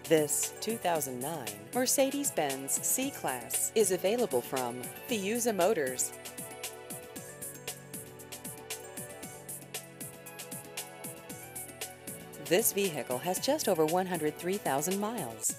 This 2009 Mercedes-Benz C-Class is available from Fiuza Motors. This vehicle has just over 103,000 miles.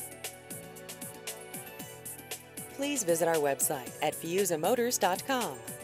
Please visit our website at fiuzamotors.com.